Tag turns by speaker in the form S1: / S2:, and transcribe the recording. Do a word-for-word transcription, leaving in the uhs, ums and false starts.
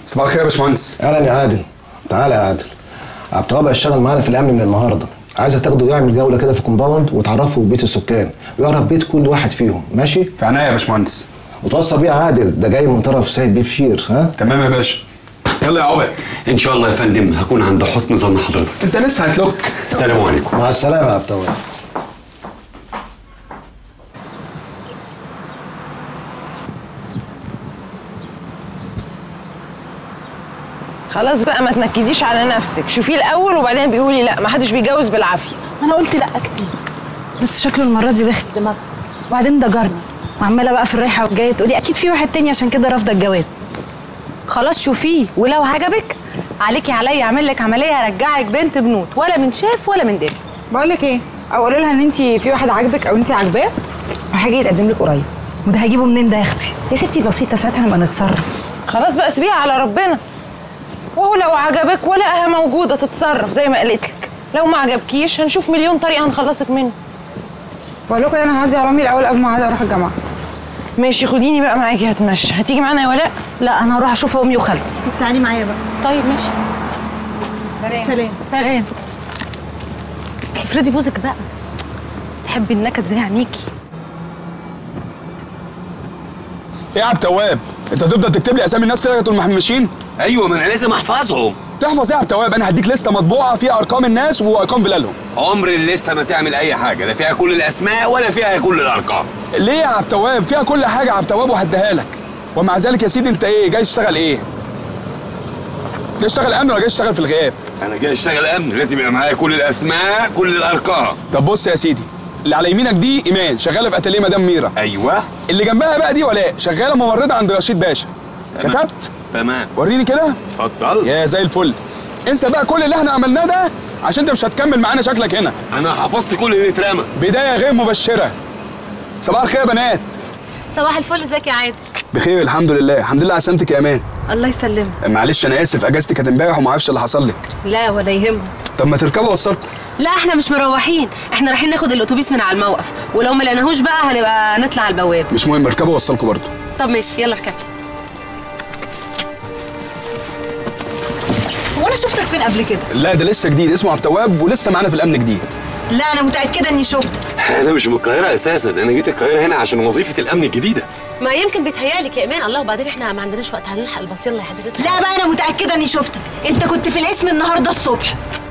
S1: صباح الخير يا باشمهندس.
S2: اهلا يا عادل. تعالى يا عادل، عبد الوهاب هيشتغل معانا في الامن من النهارده. عايزك تاخده يعمل جوله كده في كومباوند وتعرفه بيت السكان ويعرف بيت كل واحد فيهم، ماشي؟
S1: في عينيا يا باشمهندس.
S2: وتوصل بيه يا عادل، ده جاي من طرف سيد بيه بشير. ها
S1: تمام يا باشا. يلا يا عبد.
S3: ان شاء الله يا فندم هكون عند حسن ظن حضرتك.
S1: انت لسه هتلوك.
S3: السلام عليكم.
S2: مع السلامه يا عبد الوهاب.
S4: خلاص بقى ما تنكديش على نفسك، شوفيه الاول وبعدين بيقولي لا ما حدش بيجوز بالعافيه.
S5: انا قلت لا كتير، بس شكله المره دي داخل دماغه. وبعدين ده جارنا وعماله بقى في الرايحه والجايه تقولي اكيد في واحد تاني عشان كده رافضه الجواز.
S4: خلاص شوفيه ولو عجبك عليكي عليا اعمل لك عمليه هرجعك بنت بنوت، ولا من شاف ولا من دري.
S5: بقول لك ايه، او قولي لها ان انت في واحد عاجبك او انت عاجباه وهيجي يتقدم لك قريب. وده هجيبه منين ده يا اختي؟ يا ستي بسيطه، ساعتها نبقى نتصرف.
S4: خلاص بقى سيبيها على ربنا، وهو لو عجبك ولقاها موجوده تتصرف زي ما قالت لك، لو ما عجبكيش هنشوف مليون طريقه هنخلصك منه.
S5: بقول لكم انا هعدي على امي الاول قبل ما اروح الجامعه.
S4: ماشي خديني بقى معاكي هتمشى. هتيجي معانا يا ولاء؟
S5: لا انا هروح اشوف امي وخالتي.
S4: تعالي معايا بقى. طيب ماشي.
S5: سلام
S4: سلام سلام. افردي بوزك بقى، تحبي النكد زي عينيكي.
S1: ايه يا عبد التواب، انت هتفضل تكتب لي اسامي الناس كده طول ما احنا ماشيين؟
S3: ايوه ما انا لازم احفظهم.
S1: تحفظ ايه يا عبد التواب؟ انا هديك لسته مطبوعه فيها ارقام الناس وارقام فلالهم.
S3: عمر الليسته ما تعمل اي حاجه، لا فيها كل الاسماء ولا فيها كل الارقام.
S1: ليه يا عبد التواب؟ فيها كل حاجه يا عبد التواب وهديها لك. ومع ذلك يا سيدي انت ايه جاي تشتغل ايه؟ جاي تشتغل امن ولا جاي تشتغل في الغياب؟
S3: انا جاي اشتغل امن، لازم يبقى معايا كل الاسماء كل الارقام.
S1: طب بص يا سيدي، اللي على يمينك دي ايمان شغاله في اتelier مدام ميرا.
S3: ايوه.
S1: اللي جنبها بقى دي ولاء شغاله ممرضه عند رشيد باشا. كتبت؟
S3: تمام.
S1: وريني كده.
S3: اتفضل.
S1: يا زي الفل. انسى بقى كل اللي احنا عملناه ده عشان انت مش هتكمل معانا شكلك هنا.
S3: انا حفظت كل اللي اترمى.
S1: بدايه غير مبشره. صباح الخير يا بنات.
S6: صباح الفل، ازيك يا عادل؟
S1: بخير الحمد لله. الحمد لله على سلامتك يا امان.
S5: الله يسلمك.
S1: معلش انا اسف، اجازتي كانت امبارح وما اعرفش اللي حصل لك.
S5: لا ولا يهمك.
S1: طب ما تركبوا اوصلكم.
S6: لا احنا مش مروحين، احنا رايحين ناخد الاتوبيس من على الموقف، ولو ما لقيناهوش بقى هنبقى نطلع على البواب.
S1: مش مهم، اركبوا اوصلكم برضه.
S6: طب ماشي يلا اركبي.
S5: هو انا شفتك فين قبل كده؟
S1: لا ده لسه جديد، اسمه عبد التواب ولسه معانا في الامن جديد.
S5: لا انا متاكده اني شفتك.
S3: انا مش من القاهره اساسا، انا جيت القاهره هنا عشان وظيفه الامن الجديده.
S6: ما يمكن بيتهيألك يا ايمان. الله، وبعدين احنا ما عندناش وقت، هنلحق الباص. يلا يا حضرتك.
S5: لا بقى انا متاكده اني شفتك، انت كنت في القسم النهارده الصبح.